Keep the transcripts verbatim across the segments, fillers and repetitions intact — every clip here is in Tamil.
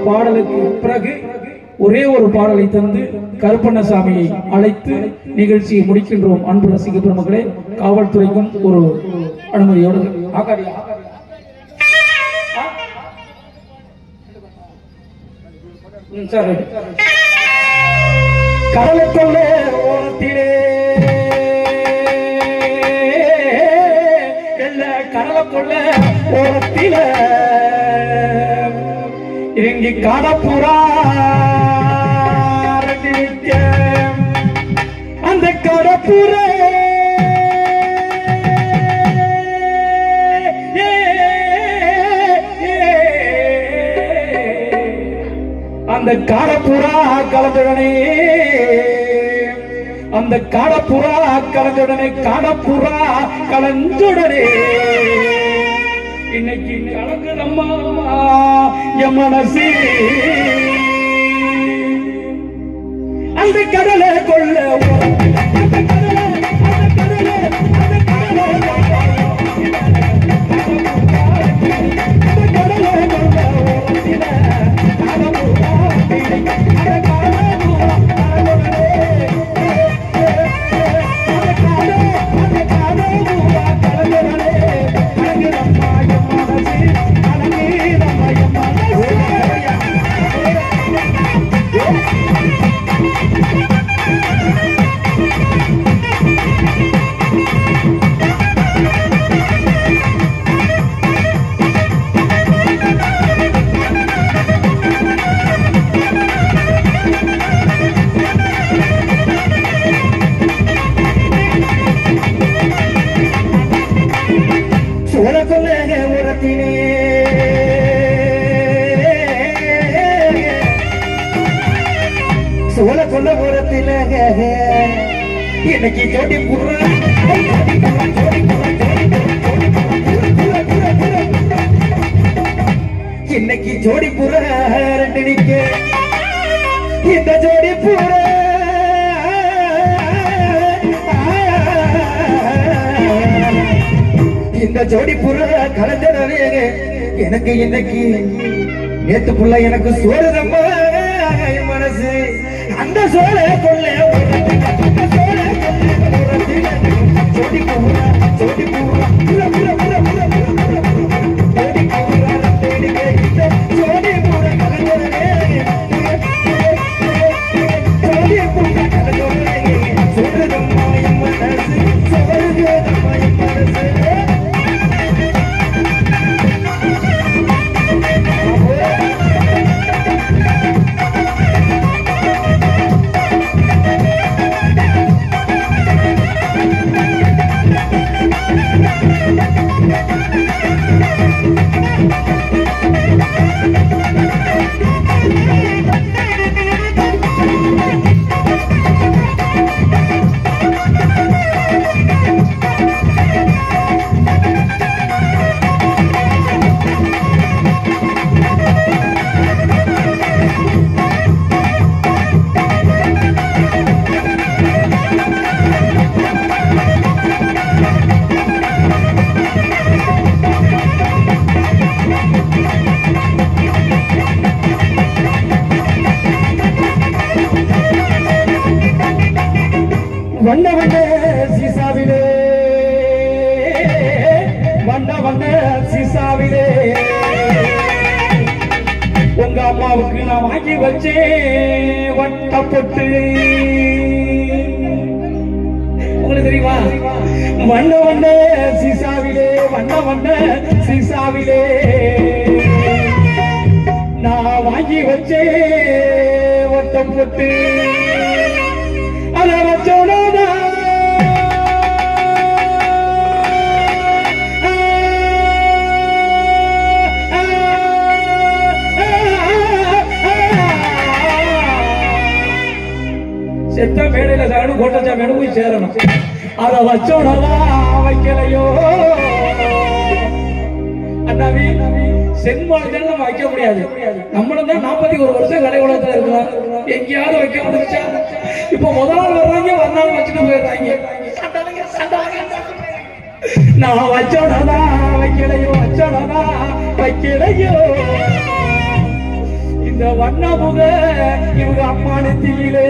பாடலுக்கு பிறகு ஒரே ஒரு பாடலை தந்து கருப்பண்ணசாமியை அழைத்து நிகழ்ச்சியை முடிக்கின்றோம். அன்பு ரசிக பெருமக்களே, காவல்துறைக்கும் ஒரு அனுமதியோடு கடலுக்குள்ளே ஓரத்திலே கடலுக்குள்ள ஓரத்தில இறங்கி காடப்புறா அந்த கடப்புற அந்த காடப்புறா கலந்துடனே அந்த காடப்புறா கலந்துடனே காடப்புறா கலந்துடனே இன்னைக்கு கலங்குதம்மா என் மனசு அந்த கடலை கொள்ள அந்த கடலை அந்த கடலை அந்த கடலை சோழ கொல்ல ஓரத்தில் இன்னைக்கு ஜோடி புற இன்னைக்கு ஜோடி புற ரெண்டு நிக்க இந்த ஜோடி புற இந்த ஜோடி புற கலந்தனவே எனக்கு இன்னைக்கு நேத்து புள்ள எனக்கு சோறுதம்மா மனசு அந்த சோழ கொள்ள ஜோடி பூரா ஜோடி பூரா ஜோடி பூரா ஜோடி பூரா கலந்தனவே ஜோடி பூரா கலந்தனவே சோறுதம்மா மனசு சோறுதம்மா மனசு வண்ண வண்ண சீசாவிலே வண்ண வண்ண சீசாவிலே உங்க அம்மாவுக்கு நான் வாங்கி வச்சேன் வட்ட பொட்டு உங்களுக்கு தெரியுமா? வண்ண வண்ண சீசாவிலே வண்ண வண்ண சீசாவிலே நான் வாங்கி வச்சேன் வட்ட பொட்டு அத வச்சோட செத்த மேடையில சாகணும் கோட்டச்சா மேடை போய் சேரணும். அத வச்சோடவா வைக்கலையோ அண்ணாவி சென்மானத்தில் நம்ம வைக்க முடியாது. நம்மளும் தான் நாற்பத்தி ஒரு வருஷம் கலை உலகத்துல இருக்கிறோம். எங்கேயாவது வைக்க முடிச்சா இப்ப முதல் நாள் வர்றாங்க வந்தாலும் வச்சுட்டு போயிடுறாங்க. நான் வச்சோடதான் வைக்கலையோ வச்சோடதான் வைக்கலையோ இந்த வண்ணமுக இவங்க அம்மா நெத்தியிலே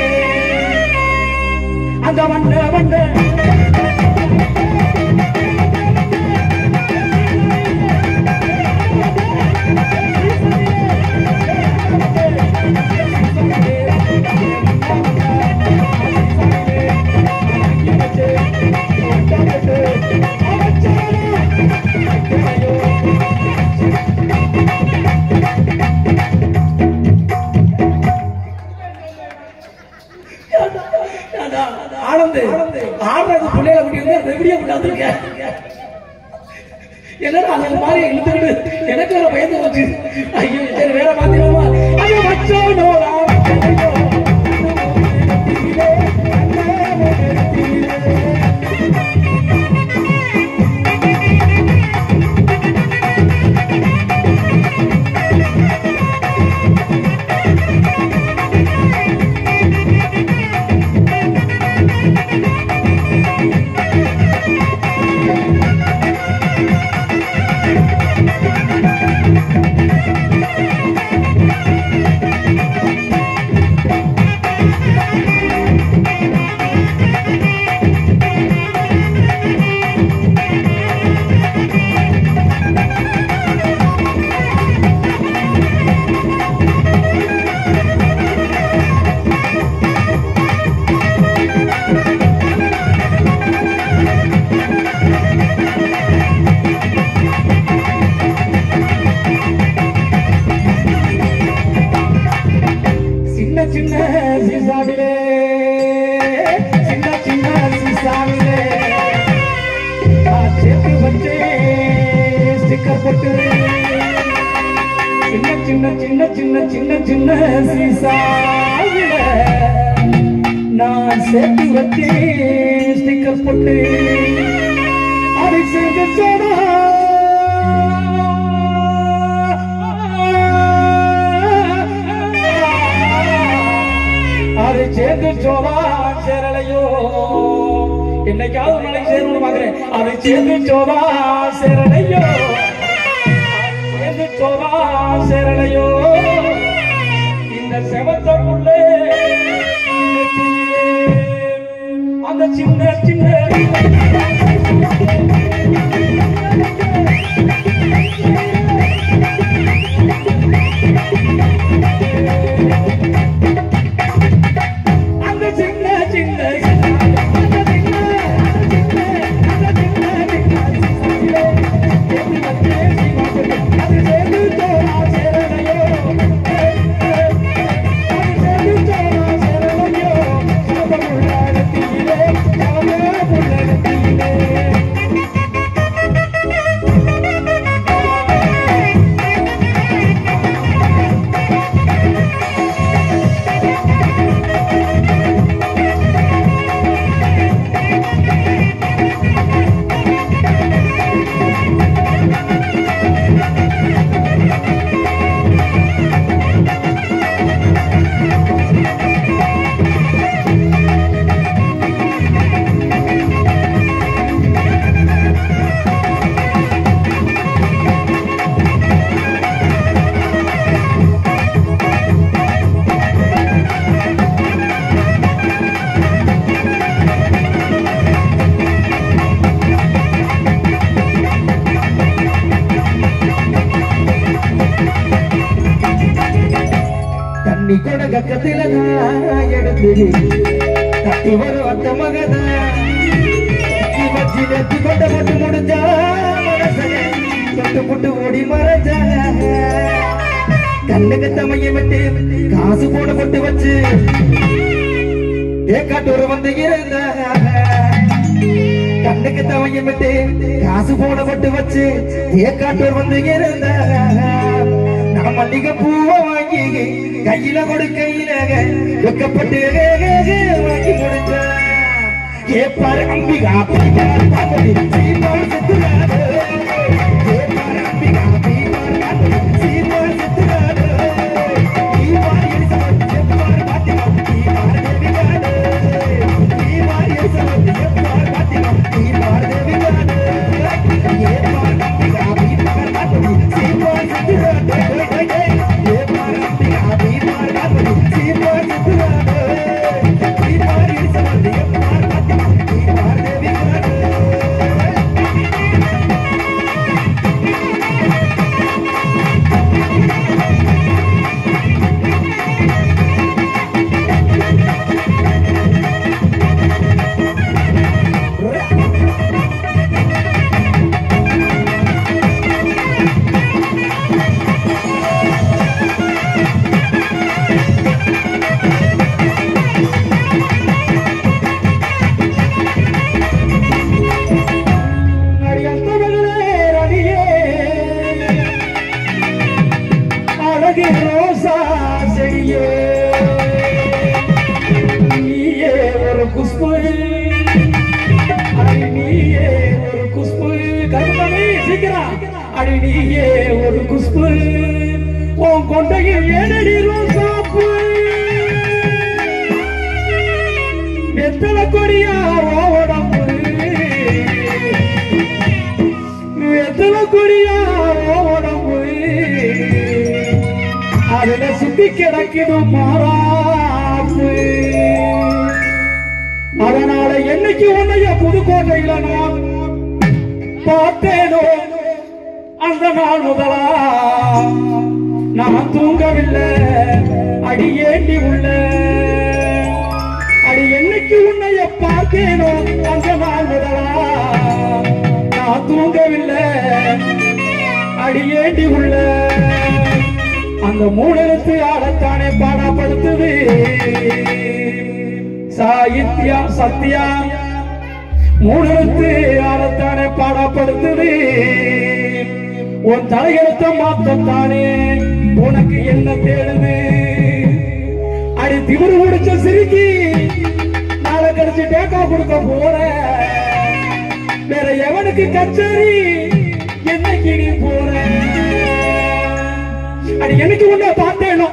அந்த வண்ண வண்ண ஆடுறது பிள்ளைகளை குட்டி வந்து ரெவடியா விட்டாந்துருக்க என்னடா அது மாதிரி இழுத்துக்கிட்டு எனக்கு வேற பயந்து போச்சு. ஐயோ சரி வேற மாத்திரமா ஐயோ வச்சோனோ சின்ன சின்ன சின்ன சின்ன சின்ன சீசாவில நான் சேர்த்து வச்சேன் ஸ்டிக்கர் போட்டு அதை சேர்ந்து சோடா அதை சேர்ந்து சோடா சேரலையோ என்னைக்காவது ஒரு நாளைக்கு சேரணும் பாக்குறேன். அதை சேர்ந்து சோடா சேரலையோ சோதா சேரலையோ இந்த செவத்தக்குள்ளே அந்த சின்ன சின்ன அந்த சின்ன சின்ன கக்கத்தில எடுத்து கட்டி வரும் அத்த மகத வச்சு நெத்தி கொண்ட போட்டு முடிஞ்சா தொட்டு போட்டு ஓடி மறைஞ்ச கண்ணுக்கு தமைய விட்டு காசு போட போட்டு வச்சு ஏக்காட்டூர் வந்து இருந்த கண்ணுக்கு தமைய விட்டு காசு போட போட்டு வச்சு ஏக்காட்டூர் வந்து இருந்த நான் மல்லிகை பூவை வாங்கி கையில கொடுக்கையில வெக்கப்பட்டு வாங்கி முடிச்ச A for Ambika B for Pappathi C for செத்துறாரு A for Ambika B for Pappathi C for செத்துறாரு E for Elizabeth A for Fathima E for தேவிகாடு E for Elizabeth A for Fathima E for தேவிகாடு A for Ambika B for Pappathi C for செத்துறாரு ஏப்பார் ஒரு குஷ்பு அடி நீயே ஒரு குஷ்பு கருப்பமே சீக்கிரம் அடி நீயே ஒரு குஷ்பு உன் கொண்டையில் ஏனடி ரோசாப்பு வெத்தலை கொடியா உடம்பு வெத்தலை கொடியா உடம்பு அதுல சுத்தி கிடக்குது மாறாப்பு அதனால என்னைக்கு உன்னைய புதுக்கோட்டையில நான் பார்த்தேனோ அந்த நாள் முதலா நான் தூங்கவில்லை அடி ஏண்டி உள்ள அடி என்னைக்கு உன்னைய பார்த்தேனோ அந்த நாள் முதலா நான் தூங்கவில்லை அடி ஏண்டி உள்ள அந்த மூலத்து ஆடத்தானே பாடப்படுத்துது சாகித்யா சத்யா மூலத்து ஆடத்தானே பாடப்படுத்துது உன் தலையெழுத்த மாத்தத்தானே உனக்கு என்ன தேடுது அடி திமிரு முடிச்ச சிரிக்கி நாளை கழிச்சு டேக்கா கொடுக்க போற வேற எவனுக்கு கச்சேரி என்னைக்கு நீ போற அடி எனக்கு உன்னை பார்த்தேனோ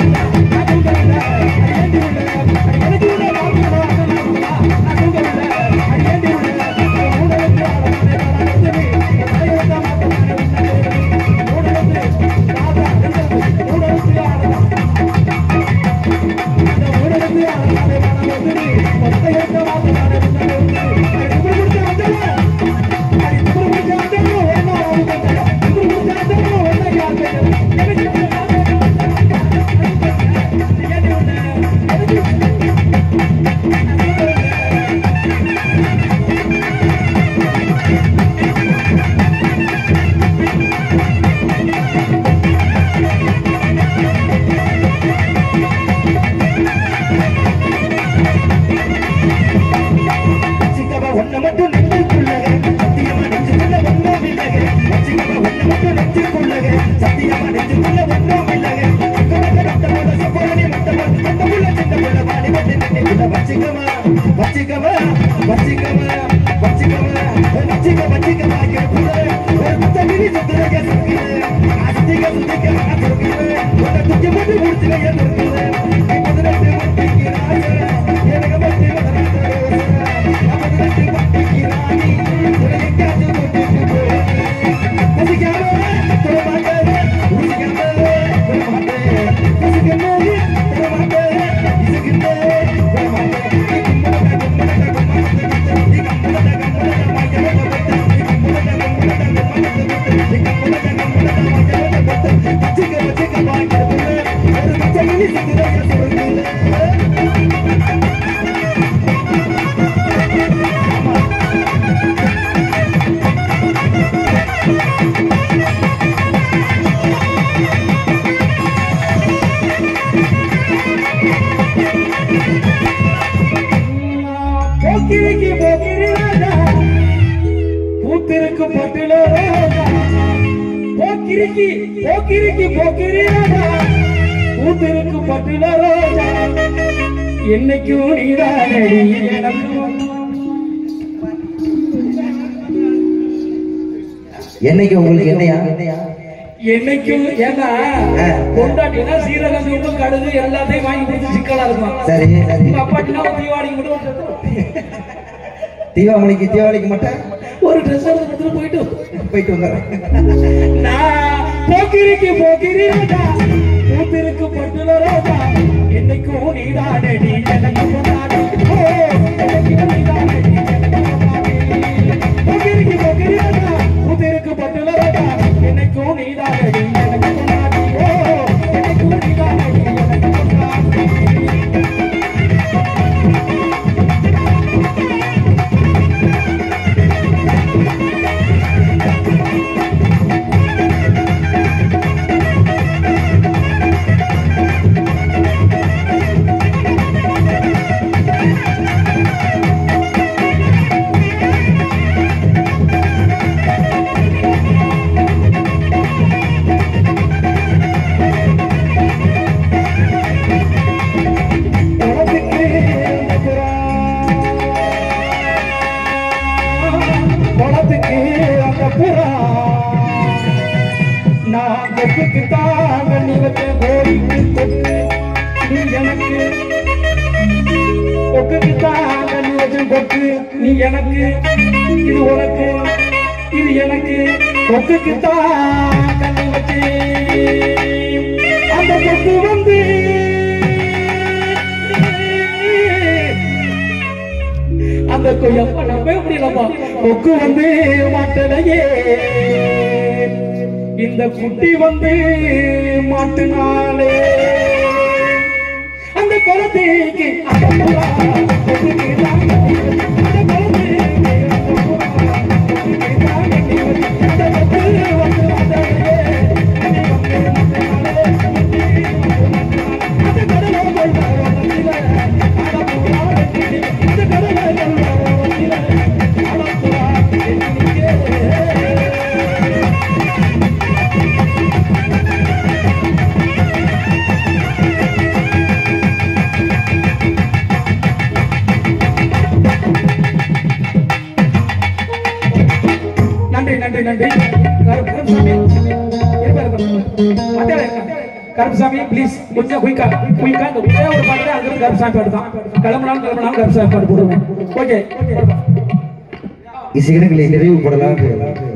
என்னைக்கும் நீதானடி என்னைக்கு உங்களுக்கு என்னையா என்னைக்கும் ஏன்னா கொண்டாட்டினா சீரகம் உப்பு கடுகு எல்லாத்தையும் வாங்கி கொடுத்து சிக்கலா இருக்கும். சரி அப்பாட்டினா தீபாவளிக்கு மட்டும் தீபாவளிக்கு தீபாவளிக்கு மட்டும் ஒரு ட்ரெஸ் எடுத்து போயிட்டு போயிட்டு வந்தேன். நான் போக்கிரிக்கு போக்கிரி பூத்திருக்கு பட்டுல ரோஜா என்னைக்கும் நீதானடி எனக்கு கொண்டாடி என்னைக்கும் நீதானடி போக்கிரிக்கு போக்கிரி ரோஜா பூத்திருக்கு பட்டுல ரோஜா என்னைக்கும் நீதானடி எனக்கு கொண்டாடி என்னைக்கும் நீதானடி எனக்கு கொண்டாடி புறா நான் கொக்குக்கு தான் கண்ணி வச்ச கோரிக்கு கொக்கு நீ எனக்கு கொக்குக்கு தான் கண்ணி வச்ச கொக்கு நீ எனக்கு இது உனக்கு இது எனக்கு கொக்குக்கு தான் கண்ணி வச்சு அந்த கொக்கு வந்து அந்த கொய்யப்பா நம்பவே முடியலப்பா கொக்கு வந்து மாட்டலையே இந்த குட்டி வந்து மாட்டுனாலே அந்த குழந்தைக்கு நன்றி நன்றி கருப்புசாமி ப்ளீஸ் கொஞ்சம் குயிக்கா குயிக்கா இந்த ஒரே ஒரு பாட்டு அங்கிருந்து கருப்புசாமி பாட்டு தான் கிளம்பினாலும் கிளம்பினாலும் கருப்புசாமி பாட்டு போடுவோம் ஓகே இசைகளை நிறைவு போடலாம்